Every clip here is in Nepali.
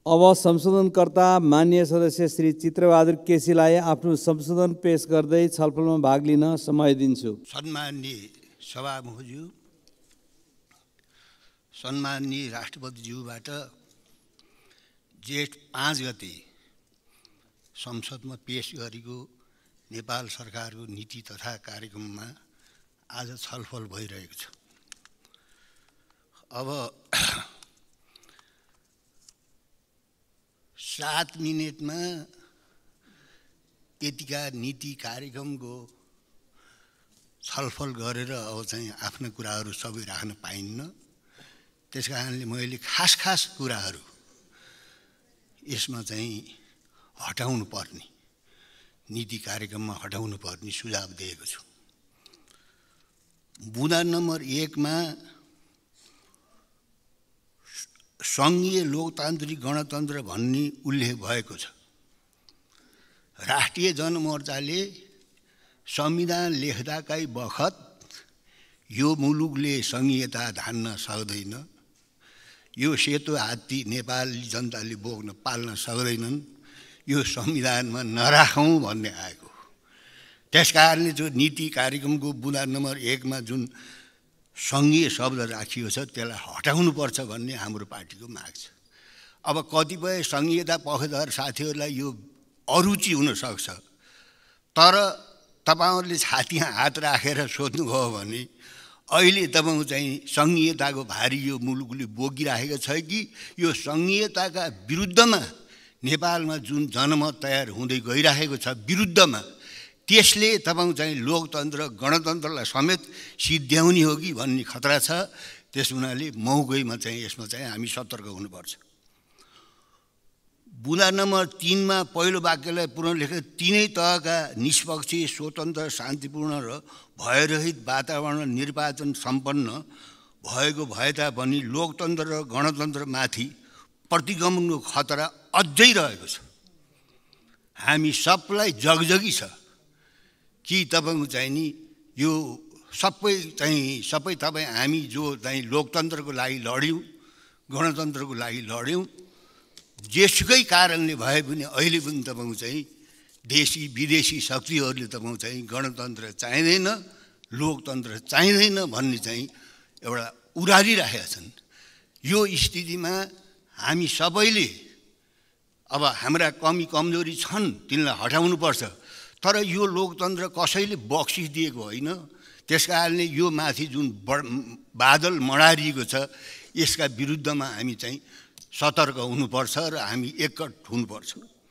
अब संशोधनकर्ता माननीय सदस्य श्री चित्रबहादुर केसीलाई आफ्नो संशोधन पेश गर्दै छलफलमा भाग लिन समय दिन्छु। सम्माननीय सभामुखज्यू, सम्माननीय राष्ट्रपतिज्यूबाट जेठ 5 गते संसदमा पेश गरेको नेपाल सरकारको नीति तथा कार्यक्रममा आज छलफल भइरहेको छ। अब 7 मिनेटमा यतिका नीति कार्यक्रमको छलफल गरेर अब चाहिँ आफ्ना कुराहरू सबै राख्न पाइन्न। त्यसकारणले मैले खास कुराहरू यसमा चाहिँ हटाउनु पर्ने, नीति कार्यक्रममा हटाउनु पर्ने सुझाव दिएको छु। बुँदा नम्बर 1 मा सङ्घीय लोकतान्त्रिक गणतन्त्र भन्ने उल्लेख भएको छ। राष्ट्रिय जनमोर्चाले संविधान लेख्दाकै बखत यो मुलुकले सङ्घीयता धान्न सक्दैन, यो सेतो हात्ती नेपाली जनताले बोक्न पाल्न सक्दैनन्, यो संविधानमा नराखौँ भन्ने आएको। त्यसकारणले जो नीति कार्यक्रमको बुँदा नम्बर 1 मा जुन सङ्घीय शब्द राखिएको छ त्यसलाई हटाउनुपर्छ भन्ने हाम्रो पार्टीको माग छ। अब कतिपय सङ्घीयता पक्षधर साथीहरूलाई यो अरुचि हुनसक्छ, तर तपाईँहरूले छातीमा हात राखेर सोध्नुभयो भने अहिले तपाईँको चाहिँ सङ्घीयताको भारी यो मुलुकले बोकिराखेको छ कि यो सङ्घीयताका विरुद्धमा नेपालमा जुन जनमत तयार हुँदै गइराखेको छ विरुद्धमा, त्यसले तपाईँको चाहिँ लोकतन्त्र गणतन्त्रलाई समेत सिद्ध्याउने हो कि भन्ने खतरा छ। त्यस हुनाले मौगैमा चाहिँ यसमा चाहिँ हामी सतर्क हुनुपर्छ। बुँदा नम्बर 3 मा पहिलो वाक्यलाई पुनः लेखेर तीनै तहका निष्पक्ष, स्वतन्त्र, शान्तिपूर्ण र भयरहित वातावरण निर्वाचन सम्पन्न भएको भए तापनि लोकतन्त्र र गणतन्त्रमाथि प्रतिगमनको खतरा अझै रहेको छ। हामी सबलाई जगजगी छ कि तपाईँको चाहिँ नि यो सबै तपाईँ हामी जो चाहिँ लोकतन्त्रको लागि लड्यौँ, गणतन्त्रको लागि लड्यौँ, जेसुकै कारणले भए पनि अहिले पनि तपाईँको चाहिँ देशी विदेशी शक्तिहरूले तपाईँको चाहिँ गणतन्त्र चाहिँदैन, लोकतन्त्र चाहिँदैन भन्ने चाहिँ एउटा उरालिराखेका छन्। यो स्थितिमा हामी सबैले अब हाम्रा कमी कमजोरी छन्, तिनलाई हटाउनुपर्छ। तर यो लोकतन्त्र कसैले बक्सिदिएको होइन। त्यसकारणले यो माथि जुन बादल मडारिएको छ यसका विरुद्धमा हामी चाहिँ सतर्क हुनुपर्छ र हामी एकट हुनुपर्छ।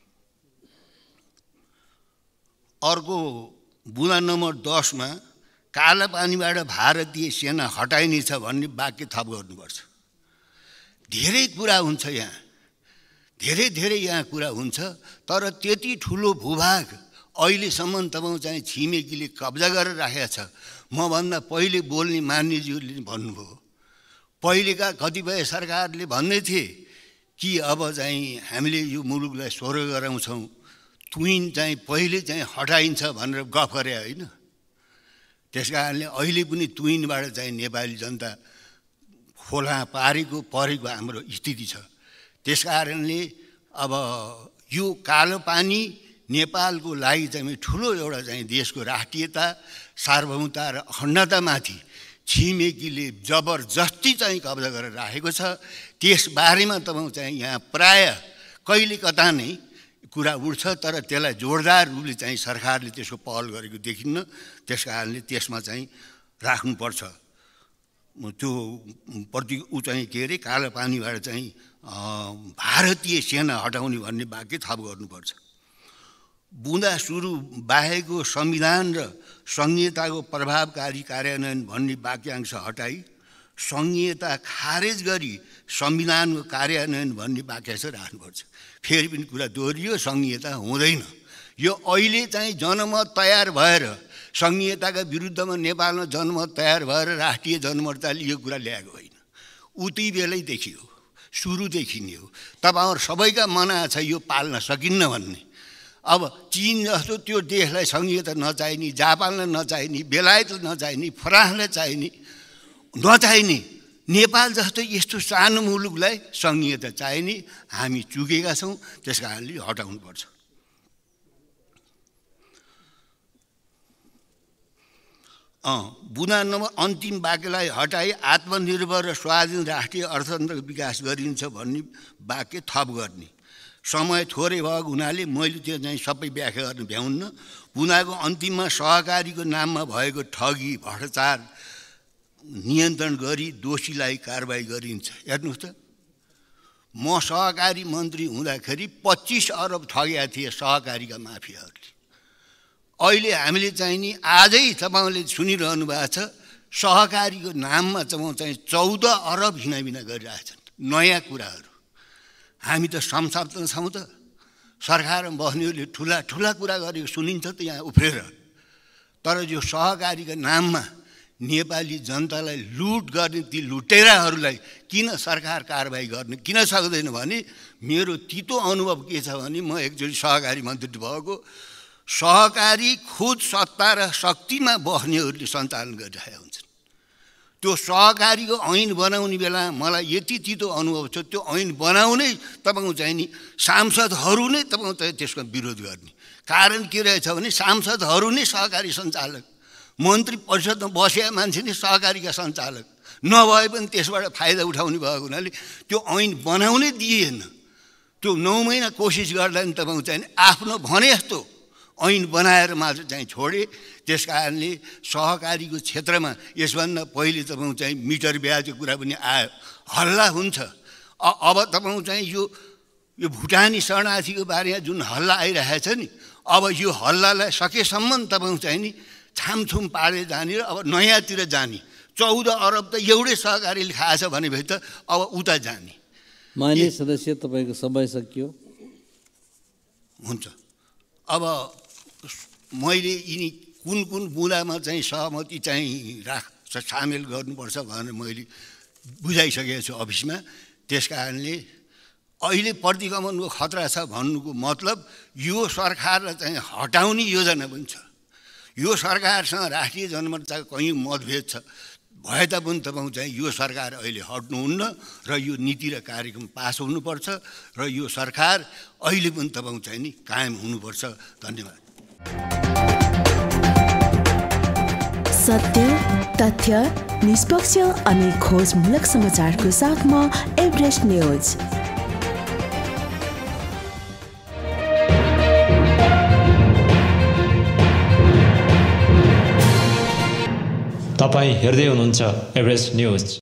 अर्को बुँदा नम्बर 10 मा कालापानीबाट भारतीय सेना हटाइनेछ भन्ने वाक्य थप गर्नुपर्छ। धेरै कुरा हुन्छ यहाँ, धेरै यहाँ कुरा हुन्छ, तर त्यति ठुलो भूभाग अहिलेसम्म तपाईँको चाहिँ छिमेकीले कब्जा गरेर राखेको छ। मभन्दा पहिले बोल्ने मान्यज्यूले भन्नुभयो, पहिलेका कतिपय सरकारले भन्दै थिए कि अब चाहिँ हामीले यो मुलुकलाई स्वर्ग गराउँछौँ, तुइन चाहिँ पहिले चाहिँ हटाइन्छ भनेर गफ गरे होइन। त्यसकारणले अहिले पनि तुइनबाट चाहिँ नेपाली जनता खोला परेको हाम्रो स्थिति छ। त्यसकारणले अब यो कालो पानी नेपालको लागि चाहिँ ठुलो एउटा चाहिँ देशको राष्ट्रियता, सार्वभौमता र अखण्डतामाथि छिमेकीले जबरजस्ती चाहिँ कब्जा गरेर राखेको छ। त्यसबारेमा तपाईँको चाहिँ यहाँ प्राय कहिले कता नै कुरा उठ्छ, तर त्यसलाई जोरदार रूपले चाहिँ सरकारले त्यसको पहल गरेको देखिन्न। त्यसकारणले त्यसमा चाहिँ राख्नुपर्छ। त्यो प्रति चाहिँ के अरे कालापानीबाट चाहिँ भारतीय सेना हटाउने भन्ने वाक्य थप गर्नुपर्छ। बुँदा सुरु बाहेको संविधान र सङ्घीयताको प्रभावकारी कार्यान्वयन भन्ने वाक्यांश हटाई सङ्घीयता खारेज गरी संविधानको कार्यान्वयन भन्ने वाक्यांश राख्नुपर्छ। फेरि पनि कुरा दोहोरियो, सङ्घीयता हुँदैन। यो अहिले चाहिँ जनमत तयार भएर सङ्घीयताका विरुद्धमा नेपालमा जनमत तयार भएर राष्ट्रिय जनमोर्चाले यो कुरा ल्याएको होइन, उति बेलैदेखि हो, सुरुदेखि नै हो। तपाईँहरू सबैका मना छ यो पाल्न सकिन्न भन्ने। अब चीन जस्तो त्यो देशलाई सङ्घीयता नचाहिने, जापानलाई नचाहिने, बेलायतलाई नचाहिने, फ्रान्सलाई चाहिने नचाहिने नेपाल जस्तो यस्तो सानो मुलुकलाई सङ्घीयता चाहिने, हामी चुकेका छौँ, त्यस कारणले हटाउनुपर्छ। बुदा नम्बर अन्तिम वाक्यलाई हटाई आत्मनिर्भर र स्वाधीन राष्ट्रिय अर्थतन्त्रको विकास गरिन्छ भन्ने वाक्य थप गर्ने। समय थोरै भएको हुनाले मैले त्यो चाहिँ सबै व्याख्या गर्न भ्याउन्न। बुदाको अन्तिममा सहकारीको नाममा भएको ठगी भ्रष्टाचार नियन्त्रण गरी दोषीलाई कारबाही गरिन्छ। हेर्नुहोस् त, म सहकारी मन्त्री हुँदाखेरि 25 अरब ठगेका थिए सहकारीका माफियाहरूले। अहिले हामीले चाहिँ नि आजै तपाईँले सुनिरहनु भएको छ, सहकारीको नाममा चाहिँ 14 अरब हिनाबिना गरिरहेछन्। नयाँ कुराहरू हामी त संसदमा छौँ त, सरकारमा बस्नेहरूले ठुला ठुला कुरा गरेको सुनिन्छ त यहाँ उफ्रेर। तर यो सहकारीको नाममा नेपाली जनतालाई लुट गर्ने ती लुटेराहरूलाई किन सरकार कारबाही गर्न किन सक्दैन भने मेरो तितो अनुभव के छ भने म एकचोटि सहकारी मन्त्री भएको, सहकारी खुद सत्ता र शक्तिमा बस्नेहरूले सञ्चालन गरिरहेका हुन्छन्। त्यो सहकारीको ऐन बनाउने बेला मलाई यति तितो अनुभव छ, त्यो ऐन बनाउनै तपाईँको चाहिँ नि सांसदहरू नै तपाईँको चाहिँ त्यसको विरोध गर्ने। कारण के रहेछ भने सांसदहरू नै सहकारी सञ्चालक, मन्त्री परिषदमा बसेका मान्छे नै सहकारीका सञ्चालक नभए पनि त्यसबाट फाइदा उठाउने भएको हुनाले त्यो ऐन बनाउनै दिएन। त्यो 9 महिना कोसिस गर्दा नि तपाईँको चाहिँ आफ्नो भने जस्तो ऐन बनाएर मात्र चाहिँ छोडे। त्यस कारणले सहकारीको क्षेत्रमा यसभन्दा पहिले तपाईँको चाहिँ मिटर ब्याजको कुरा पनि आयो, हल्ला हुन्छ। अब तपाईँको चाहिँ यो भुटानी शरणार्थीको बारेमा जुन हल्ला आइरहेछ नि, अब यो हल्लालाई सकेसम्म तपाईँको चाहिँ नि छामछुम पारेर जाने र अब नयाँतिर जाने। 14 अरब त एउटै सहकारीले खाएछ भनेपछि त अब उता जाने। माननीय सदस्य, तपाईँको समय सकियो। हुन्छ, अब मैले यिनी कुन कुन बुदामा चाहिँ सहमति चाहिँ सामेल गर्नुपर्छ भनेर मैले बुझाइसकेको छु अफिसमा। त्यस कारणले अहिले प्रतिगमनको खतरा छ भन्नुको मतलब यो सरकारलाई चाहिँ हटाउने योजना पनि छ। यो सरकारसँग राष्ट्रिय जनमतको कहीँ मतभेद छ भए तापनि तपाईँको चाहिँ यो सरकार अहिले हट्नुहुन्न र यो नीति र कार्यक्रम पास हुनुपर्छ र यो सरकार अहिले पनि तपाईँको चाहिँ नि कायम हुनुपर्छ। धन्यवाद। सत्य, तथ्य, निष्पक्ष अनि खोजमूलक समाचारको साथमा एभरेस्ट न्यूज। तपाईं हेर्दै हुनुहुन्छ एभरेस्ट न्यूज।